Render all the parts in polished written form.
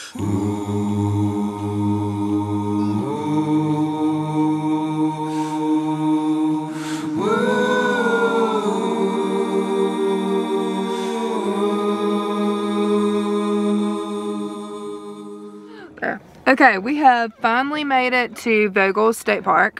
Okay, we have finally made it to Vogel State Park.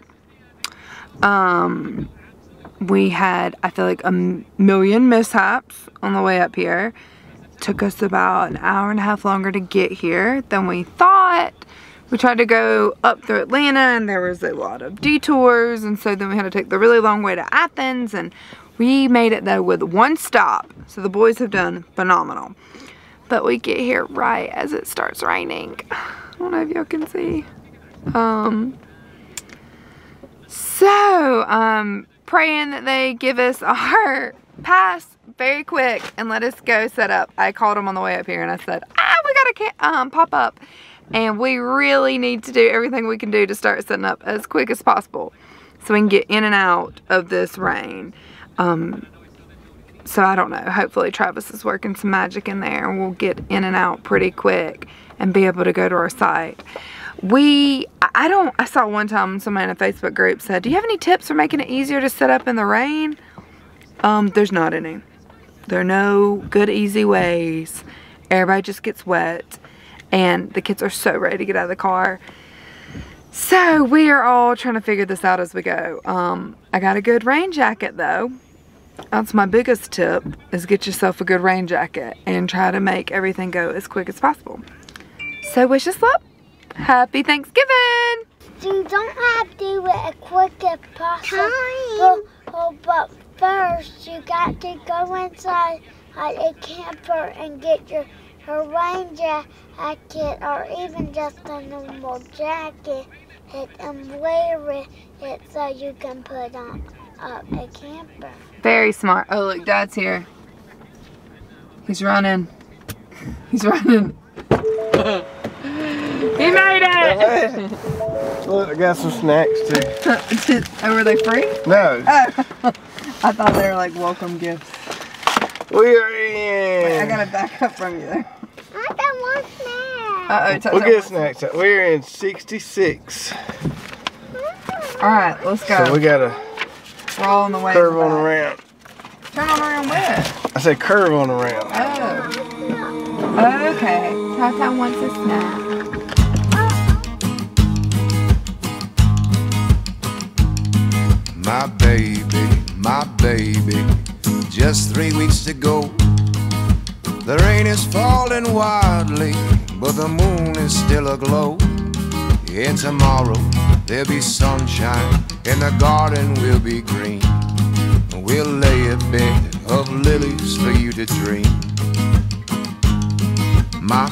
We had, I feel like, a million mishaps on the way up here. Took us about an hour and a half longer to get here than we thought. We tried to go up through Atlanta and there was a lot of detours, and so then we had to take the really long way to Athens, and we made it though with one stop. So the boys have done phenomenal. But we get here right as it starts raining. I don't know if y'all can see. So I'm praying that they give us our pass very quick and let us go set up. I called them on the way up here and I said, we gotta pop up, and we really need to do everything we can do to start setting up as quick as possible so we can get in and out of this rain. So I don't know, hopefully Travis is working some magic in there and we'll get in and out pretty quick and be able to go to our site. I saw one time somebody in a Facebook group said, do you have any tips for making it easier to set up in the rain? There's not any. There are no good easy ways. Everybody just gets wet and the kids are so ready to get out of the car. So we are all trying to figure this out as we go. I got a good rain jacket though. That's my biggest tip, is get yourself a good rain jacket and try to make everything go as quick as possible. So wish us luck. Happy Thanksgiving! You don't have to do it as quick as possible, but first you got to go inside a camper and get your rain jacket, or even just a normal jacket, and wear it so you can put on a camper. Very smart. Oh look, Dad's here. He's running. He's running. He made it! Look, I got some snacks too. Oh, were they free? No. Oh. I thought they were like welcome gifts. We are in. Wait, I gotta back up from you there. I got one snack. Uh-oh, we'll get snacks. We're in 66. Alright, let's go. So we gotta we're all on the way. Curve on around. Turn on around where? I said curve on around. Oh. Okay. Tata wants a snack. My baby, just 3 weeks to go. The rain is falling wildly, but the moon is still aglow. And tomorrow there'll be sunshine, and the garden will be green. We'll lay a bed of lilies for you to dream. My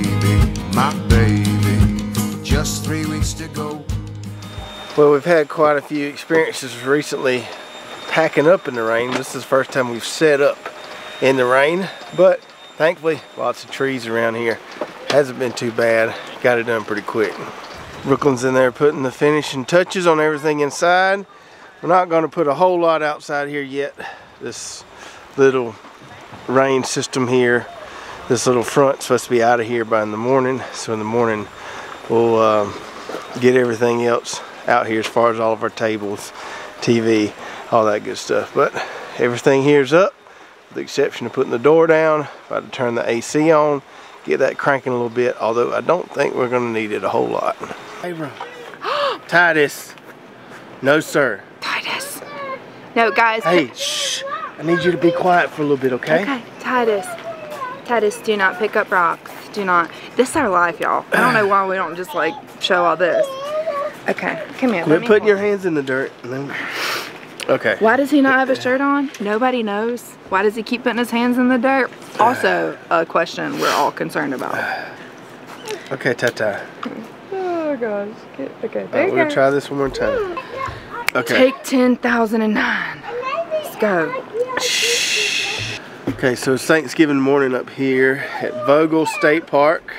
baby, just 3 weeks to go. Well, we've had quite a few experiences recently packing up in the rain. This is the first time we've set up in the rain, but thankfully lots of trees around here. Hasn't been too bad. Got it done pretty quick. Brooklyn's in there putting the finishing touches on everything inside. We're not going to put a whole lot outside here yet. This little rain system here, this little front's supposed to be out of here by in the morning. So in the morning we'll get everything else out here as far as all of our tables, TV, all that good stuff. But everything here's up, with the exception of putting the door down. About to turn the AC on, get that cranking a little bit, although I don't think we're going to need it a whole lot. Hey, bro. Titus. No, sir. Titus. No, guys. Hey, shh. I need you to be quiet for a little bit, okay? Okay, Titus. Titus, do not pick up rocks. Do not. This is our life, y'all. I don't know why we don't just like show all this. Okay, come here. Quit putting your hands in the dirt. And then... Okay. Why does he not have a shirt on? Nobody knows. Why does he keep putting his hands in the dirt? Also a question we're all concerned about. Okay, Tata. Oh gosh. Okay, there you go. We'll try this one more time. Okay. Take 10,009. Let's go. Shh. Okay, so it's Thanksgiving morning up here at Vogel State Park.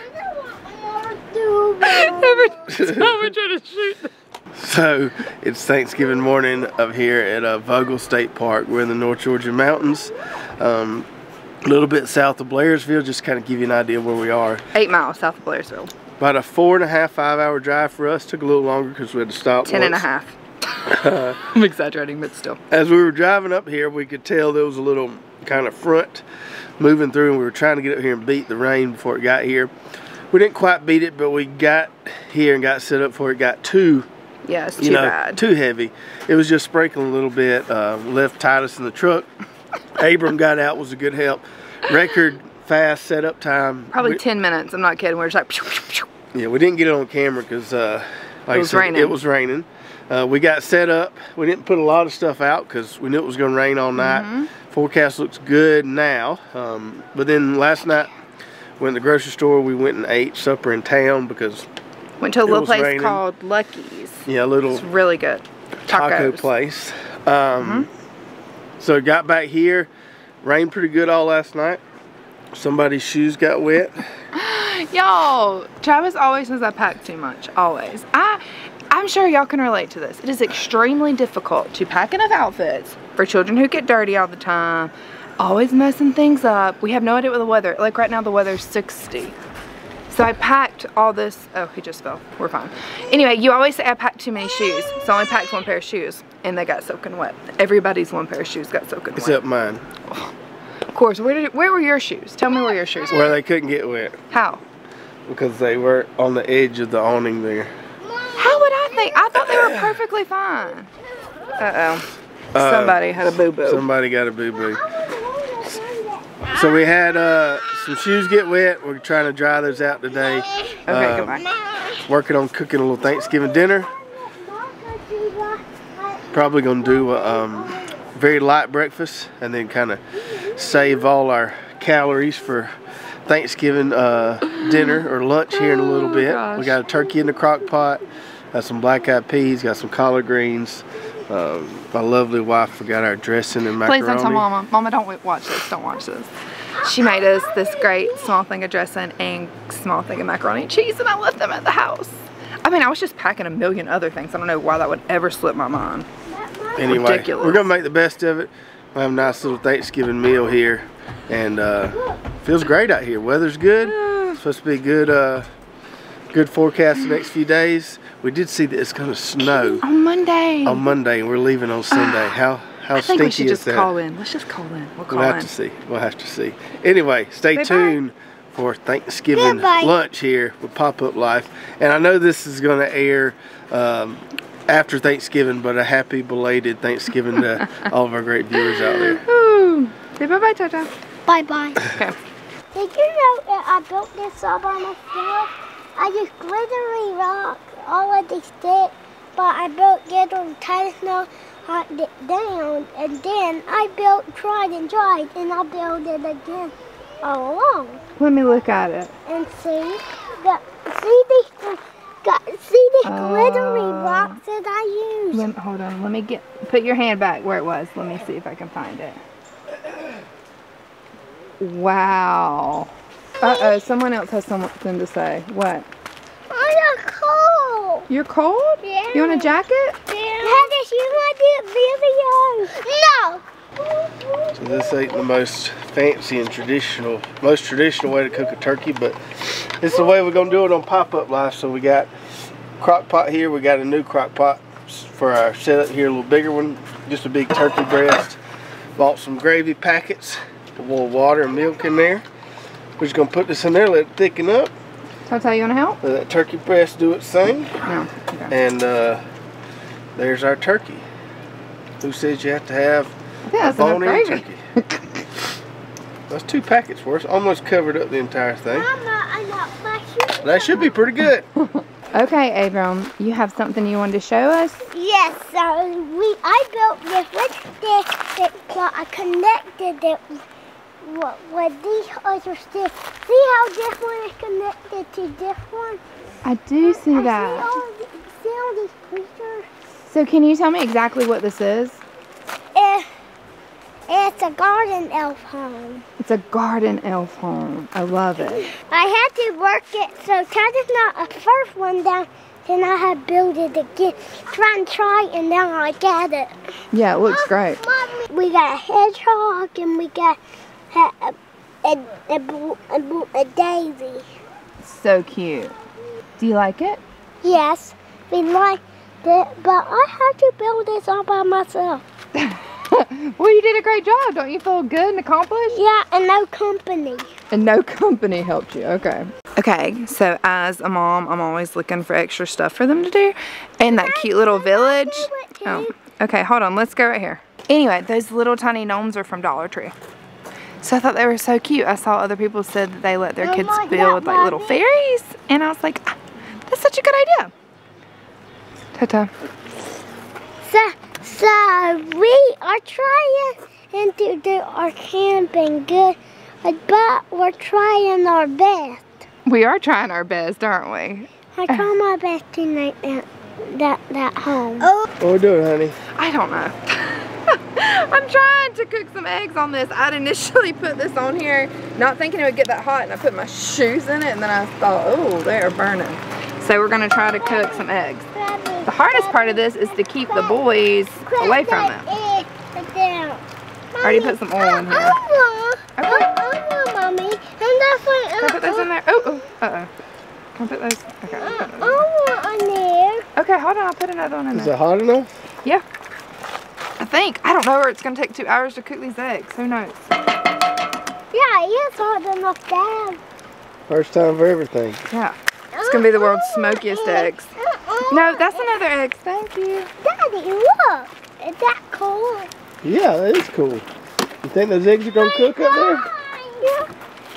Every time we try to shoot. So it's Thanksgiving morning up here at Vogel State Park. We're in the North Georgia mountains. A little bit south of Blairsville, just kind of give you an idea where we are. 8 miles south of Blairsville. About a 4.5, 5 hour drive for us. Took a little longer because we had to stop 10 and a half. I'm exaggerating, but still. As we were driving up here, we could tell there was a little kind of front moving through, and we were trying to get up here and beat the rain before it got here. We didn't quite beat it, but we got here and got set up for it. Got too, yeah, it's too bad. Too heavy. It was just sprinkling a little bit. Left Titus in the truck. Abram got out, was a good help. Record fast setup time. Probably 10 minutes. I'm not kidding. We were just like, pew, pew, pew. Yeah, we didn't get it on camera because, like it was raining. It was raining. We got set up. We didn't put a lot of stuff out because we knew it was going to rain all night. Forecast looks good now. But then last night, went to the grocery store. We went and ate supper in town because went to a little place called Lucky's. Yeah, a little. It's really good. Taco place. So got back here. Rained pretty good all last night. Somebody's shoes got wet. Y'all, Travis always says I pack too much. Always. I'm sure y'all can relate to this. It is extremely difficult to pack enough outfits for children who get dirty all the time. Always messing things up. We have no idea what the weather. Like right now the weather's 60. So I packed all this. Oh, he just fell. We're fine. Anyway, you always say I packed too many shoes. So I only packed 1 pair of shoes and they got soaking wet. Everybody's 1 pair of shoes got soaking wet. Except mine. Oh. Of course, where were your shoes? Tell me where your shoes were. Where they couldn't get wet. How? Because they were on the edge of the awning there. How would I think? I thought they were perfectly fine. Uh-oh. Somebody had a boo-boo. Somebody got a boo-boo. So we had some shoes get wet. We're trying to dry those out today. Okay, goodbye. Working on cooking a little Thanksgiving dinner. Probably gonna do a very light breakfast and then kind of save all our calories for Thanksgiving dinner or lunch here in a little bit. Gosh. We got a turkey in the crock pot, got some black-eyed peas, got some collard greens. My lovely wife forgot our dressing and macaroni. Please don't tell Mama. Mama, don't watch this. Don't watch this. She made us this great small thing of dressing and small thing of macaroni and cheese, and I left them at the house. I mean, I was just packing a million other things. I don't know why that would ever slip my mind. Anyway, ridiculous. We're gonna make the best of it. We'll have a nice little Thanksgiving meal here, and feels great out here. Weather's good. It's supposed to be good. Good forecast the next few days. We did see that it's gonna snow on Monday. On Monday, and we're leaving on Sunday. How I think stinky we should is just that? call in. Let's just call in. We'll have to see. We'll have to see. Anyway, stay tuned for Thanksgiving lunch here with Pop-Up Life. And I know this is going to air after Thanksgiving, but a happy belated Thanksgiving to all of our great viewers out there. Ooh. Say bye-bye, Tata. Bye-bye. Okay. Did you know that I built this all by myself? I just literally rocked all of these sticks, but I built it on Titus now. Knocked it down, and then I tried and tried, and I'll build it again all along. Let me look at it. And see these glittery rocks that I used. Hold on, let me put your hand back where it was. Let me see if I can find it. Wow. Uh-oh, someone else has something to say. What? I'm cold. You're cold? Yeah. You want a jacket? Yeah. Titus, you want to do a video? No. So this ain't the most fancy and most traditional way to cook a turkey, but it's the way we're gonna do it on Pop-Up Life. So we got crock pot here. We got a new crock pot for our setup here, a little bigger one, just a big turkey breast. Bought some gravy packets, a little water and milk in there. We're just gonna put this in there, let it thicken up. Tata, you wanna help? Let that turkey breast do its thing. No. Okay. And there's our turkey. Who says you have to have a bone-in turkey? That's 2 packets worth. Almost covered up the entire thing. Mama, I got my shoes. That should be pretty good. Okay, Abram, you have something you wanted to show us? Yes, so I built this with this, but I connected it with these other sticks. See how this one is connected to this one? I do see that. See all these creatures? So can you tell me exactly what this is? It's a garden elf home. It's a garden elf home. I love it. I had to work it so Titus knocked the first one down, then I had to build it again. Try, and now I got it. Yeah, it looks great. Mommy, we got a hedgehog and we got a daisy. So cute. Do you like it? Yes, we liked it, but I had to build this all by myself. Well, you did a great job. Don't you feel good and accomplished? Yeah, and no company. And no company helped you. Okay. Okay, so as a mom, I'm always looking for extra stuff for them to do. And that cute little village. Oh, okay, hold on. Let's go right here. Anyway, those little tiny gnomes are from Dollar Tree. So I thought they were so cute. I saw other people said that they let their kids build like little fairies. And I was like, ah, that's such a good idea. Ta-ta. So we are trying to do our camping good, but we're trying our best. We are trying our best, aren't we? I try my best to make that home. What are we doing, honey? I don't know. I'm trying to cook some eggs on this. I'd initially put this on here, not thinking it would get that hot, and I put my shoes in it, and then I thought, oh, they are burning. So we're gonna try to cook some eggs. The hardest part of this is to keep the boys away from it. I already put some oil in here. Okay. Mommy. And that's why Can I put those in there? Oh, uh-oh. Can I put those? Okay. I want on there. Okay, hold on. I'll put another one in there. Is it hot enough? Yeah. I think. I don't know where it's going to take 2 hours to cook these eggs. Who knows? Yeah, it's hot enough, Dad. First time for everything. Yeah. It's going to be the world's smokiest eggs. No, that's another egg. Thank you. Daddy, look. Is that cool? Yeah, that is cool. You think those eggs are gonna cook up there? Yeah.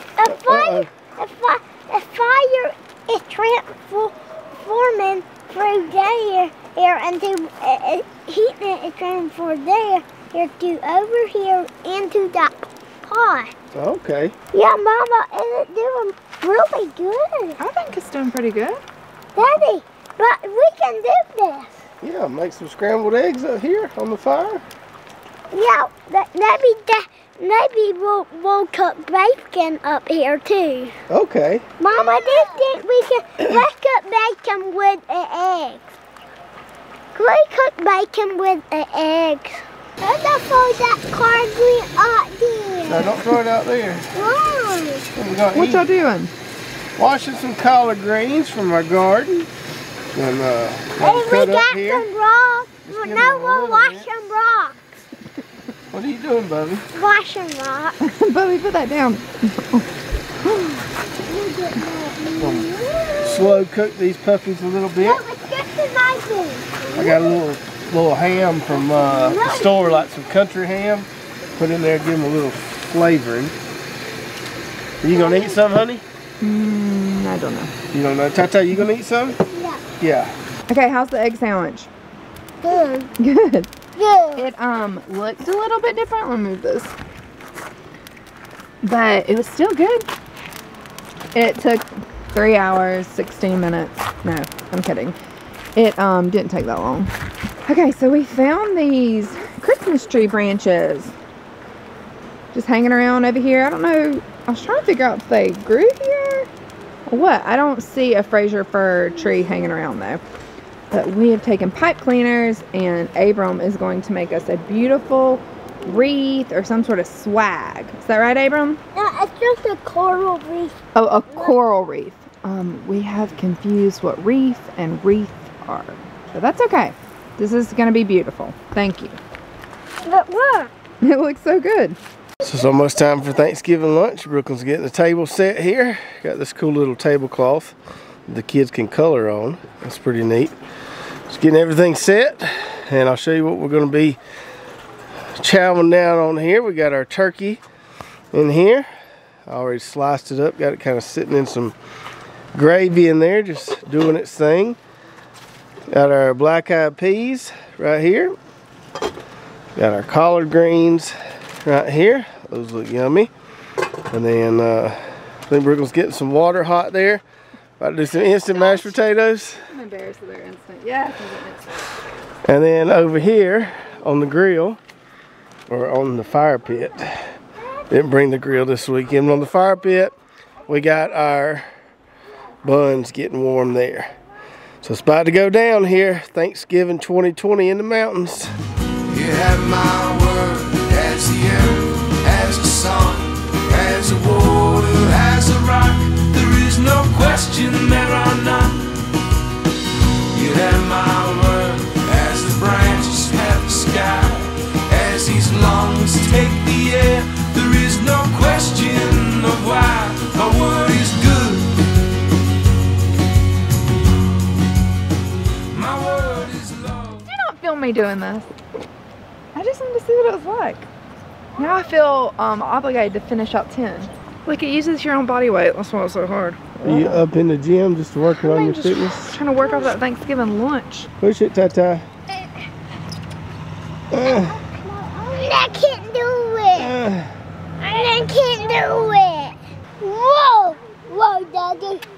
The fire is transforming through there and heating it is transforming there to over here into that pot. Okay. Yeah, Mama, is it doing really good? I think it's doing pretty good. Daddy, but we can do this. Yeah, make some scrambled eggs up here on the fire. Yeah, maybe we'll cook bacon up here too. Okay. Mama, do you think we can let's cook bacon with the eggs? Can we cook bacon with the eggs? Let's throw that cornbread out there. No, don't throw it out there. Why? What y'all doing? Washing some collard greens from our garden. And we cut up got here. some rocks. Just give No, them a we'll little wash bit. some rocks. What are you doing, Bubby? Wash some rocks. Bubby, put that down. Slow cook these puppies a little bit. No, it's just a nice one. I got a little ham from the store, like some country ham. Put in there, give them a little flavoring. Are you gonna eat some, honey? I don't know. You don't know. Tata, you gonna eat some? Yeah. Yeah. Okay, how's the egg sandwich? Good. Good. Good. It looked a little bit different. Let me move this. But it was still good. It took 3 hours, 16 minutes. No, I'm kidding. It didn't take that long. Okay, so we found these Christmas tree branches just hanging around over here. I don't know. I was trying to figure out if they grew here or what. I don't see a Fraser fir tree hanging around though. But we have taken pipe cleaners, and Abram is going to make us a beautiful wreath or some sort of swag. Is that right, Abram? No, it's just a coral reef. Oh, a coral wreath. We have confused what wreath and wreath are. But that's okay. This is going to be beautiful. Thank you. But look. It looks so good. So it's almost time for Thanksgiving lunch. Brooklyn's getting the table set here. Got this cool little tablecloth the kids can color on. That's pretty neat. Just getting everything set, and I'll show you what we're going to be chowing down on here. We got our turkey in here. I already sliced it up. Got it kind of sitting in some gravy in there, just doing its thing. Got our black-eyed peas right here. Got our collard greens right here. Those look yummy. And then I think Brooklyn's getting some water hot there. About to do some instant mashed potatoes. I'm embarrassed that they're instant. Yeah, instant. And then over here on the grill, or on the fire pit. Didn't bring the grill this weekend. On the fire pit, we got our buns getting warm there. So it's about to go down here. Thanksgiving 2020 in the mountains. You have my word as the earth, as the sun, as as a water, as a rock. There is no question, there are none. You have my word, as the branches have the sky, as these lungs take the air. There is no question of why my word is good. My word is love. Do not film me doing this. I just wanted to see what it was like. Now I feel obligated to finish out 10. Like, it uses your own body weight. That's why it's so hard. Are you up in the gym just working on your fitness? Trying to work off that Thanksgiving lunch. Push it, Tata. I can't do it. I can't do it. Whoa, whoa, Daddy.